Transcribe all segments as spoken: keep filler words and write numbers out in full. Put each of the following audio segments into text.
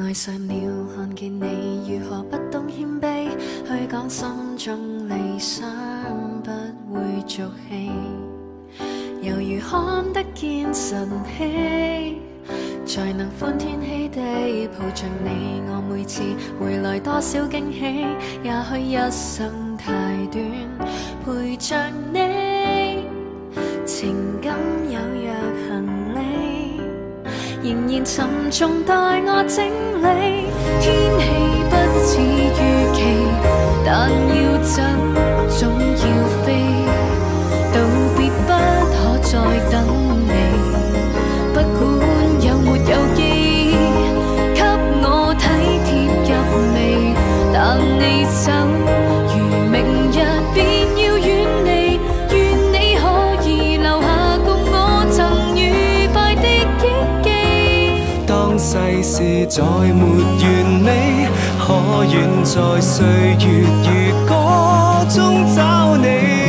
爱上了，看見你如何不懂謙卑，去講心中理想不會俗氣，猶如看得見晨曦，才能歡天喜地抱着你。我每次回來多少驚喜，也許一生太短，陪着你，情感有若行李，仍然沉重待我整理。天氣不似預期，但要走總要飛，道別不可再等你。不管有沒有機，給我體貼入微，但你走，如明日便要遠離。願你可以留下共我曾愉快的憶記。 當世事再沒完美，可願在歲月如歌中找你。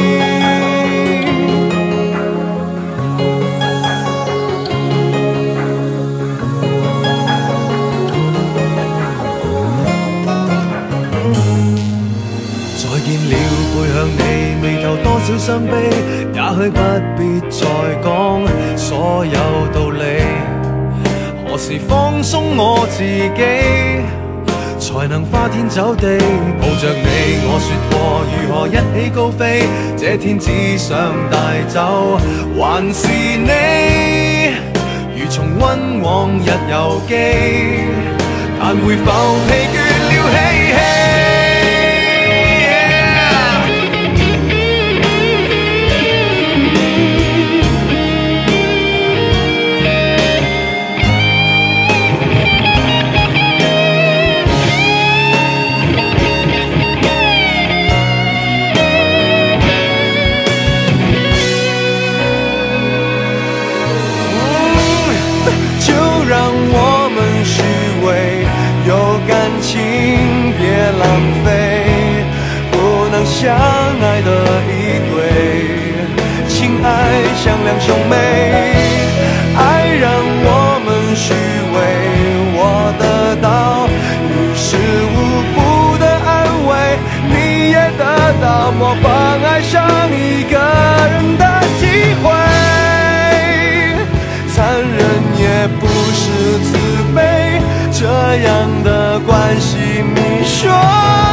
多少傷悲，也許不必再講所有道理。何時放鬆我自己，才能花天酒地抱着你？我說過如何一起高飛，這天只想帶走還是你。如重溫往日遊記，但會否疲倦了嬉戲？浪费不能相爱的一对，情爱像两兄妹，爱让我们虚伪，我得到于事无补的安慰，你也得到模仿爱上一个人的机会。残忍也不是慈悲，这样的关系你说